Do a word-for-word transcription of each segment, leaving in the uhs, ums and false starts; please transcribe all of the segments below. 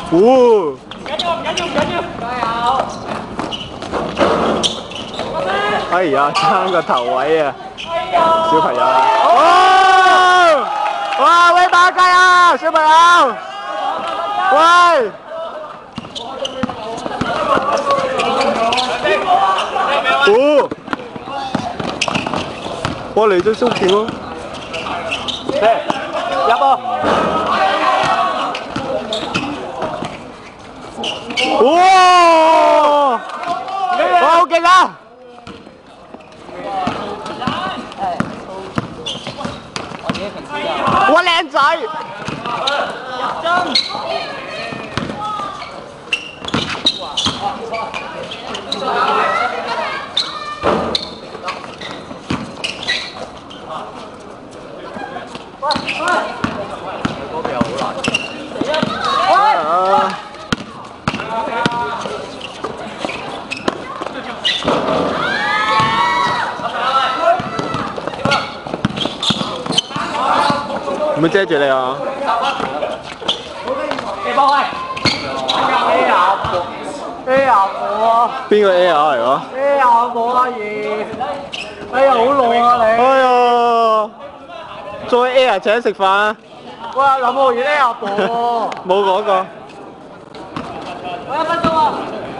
哦！ 緊要唔緊要唔緊要，加油！ 哎呀，爭個頭位啊！ 哎呀！ 小朋友啊！哦！哇！喂，打雞啊，小朋友！喂！哦！哇！嚟咗縮條咯！嚟入波！哇！哇！好勁啊！哇！靚仔！入針！嗰邊又好難。有冇遮住你啊？ 你幫喂 A R 波 ，A R 波啊！ 邊個 A R 嚟㗎 ？A R 波啊爺！哎呀，好耐啊你！ 哎呀，再 A R 請食飯啊！ 喂，林浩源 A R 波喎！ 冇講過。 我一分鐘啊！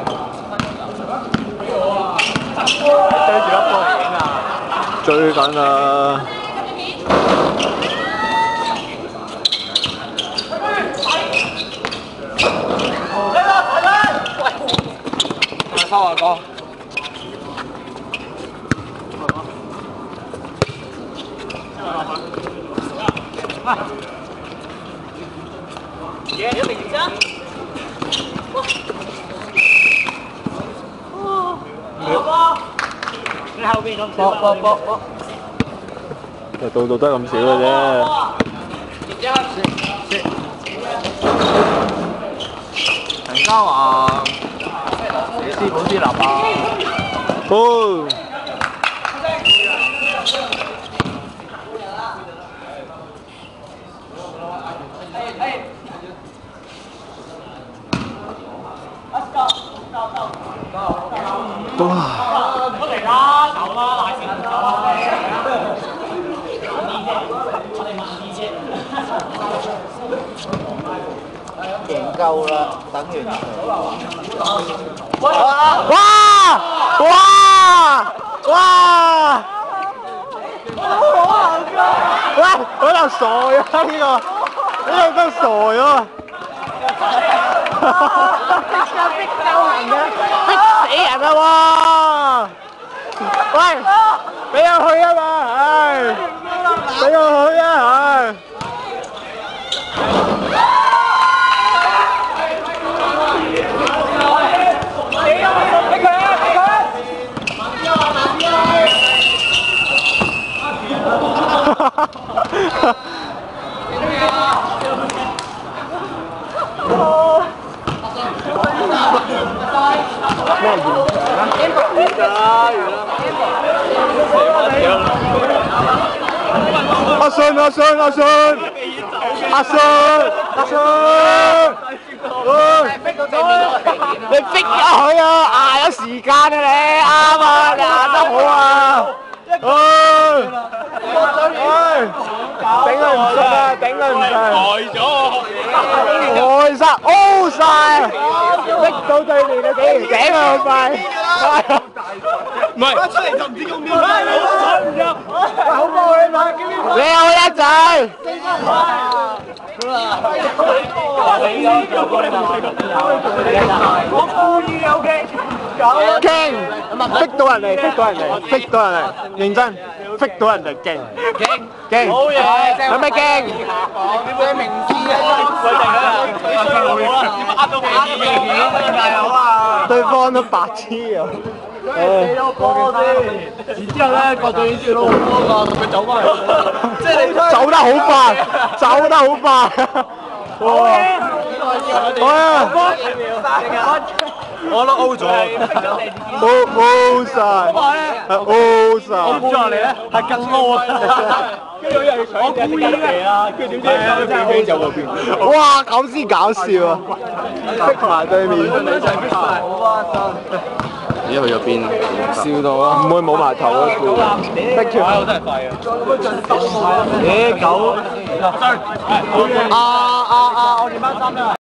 追住粒波嚟影啊！追緊啊！ 收啊哥！耶！有名字啊！哇！你後邊咁少啊？搏搏搏！ 就到到得咁少嘅啫。陳家華。師傅師立啊！哦！哇！ 出嚟啦，走啦，大聲走啊！我哋慢啲啫。 贏夠啦，等完哇！哇！哇！喂，可能傻咗呢個，呢個真係傻咗。逼救人嘅，逼死人啊！喎！喂，俾我去啊嘛，唉，俾我去啊，唉。咩完阿信阿信阿信阿信阿信，你逼咗佢啊！捱咗時間啊你，啱啊，你捱得好啊！唉，頂佢唔順啊，頂佢唔順，呆咗，呆晒，O晒，逼到對面嘅幾條頸啊，好快，唔係，出嚟就唔知咁點，唔入，好波你買，你好叻仔，我故意有嘅，驚，逼到人嚟，逼到人嚟，逼到人嚟，認真。逼到人哋驚，驚驚，好嘢！有咩驚？你明知啊！佢衰佬啦，呃到幾件，大佬啊！對方都白痴啊！誒，波先，然之後咧，國隊已經攞好波㗎，佢走翻嚟，即係你走得好快，走得好快。 哇！哇！ 我都 O 咗 O O 晒，係 O 晒。 我估落嚟咧係更 O 啊！跟住又要搶我故意嘅，跟住點知真係 O 咗嗰邊。 哇！咁先搞笑啊！逼埋對面。 而家去咗邊？ 笑到啊！唔會冇埋頭嗰句。逼住。 我真係廢啊！咦狗？啊啊啊！我件班衫咧。